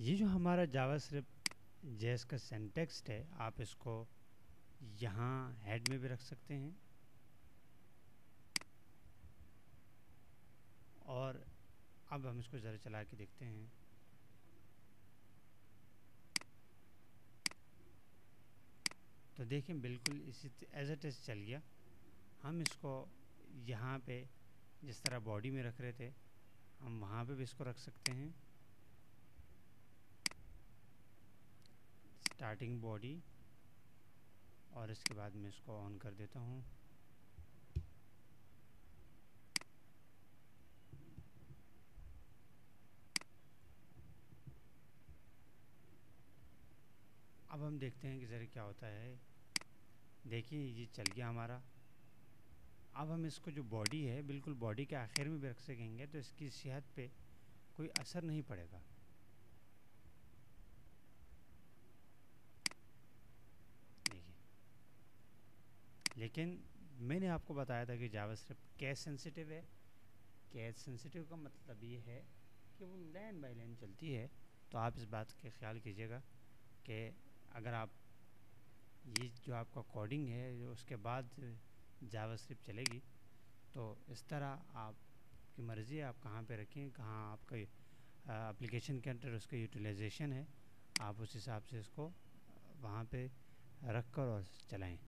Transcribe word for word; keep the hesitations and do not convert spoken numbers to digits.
ये जो हमारा जावास्क्रिप्ट जेएस का सिंटैक्स है, आप इसको यहाँ हेड में भी रख सकते हैं और अब हम इसको ज़रा चला के देखते हैं। तो देखें बिल्कुल इसी एज इट इज़ चल गया। हम इसको यहाँ पे जिस तरह बॉडी में रख रहे थे हम वहाँ पे भी इसको रख सकते हैं। स्टार्टिंग बॉडी, और इसके बाद मैं इसको ऑन कर देता हूँ। अब हम देखते हैं कि ज़रा क्या होता है। देखिए ये चल गया हमारा। अब हम इसको जो बॉडी है बिल्कुल बॉडी के आखिर में भी रख सकेंगे तो इसकी सेहत पे कोई असर नहीं पड़ेगा। देखिए, लेकिन मैंने आपको बताया था कि जावास्क्रिप्ट केस सेंसिटिव है। केस सेंसिटिव का मतलब ये है कि वो लाइन बाय लाइन चलती है। तो आप इस बात का ख्याल कीजिएगा कि अगर आप ये जो आपका कोडिंग है जो उसके बाद जावास्क्रिप्ट चलेगी तो इस तरह आपकी मर्ज़ी है आप कहाँ पे रखें, कहाँ आपका एप्लीकेशन के अंदर उसका यूटिलाइजेशन है, आप उस हिसाब से इसको वहाँ पे रख कर और चलाएं।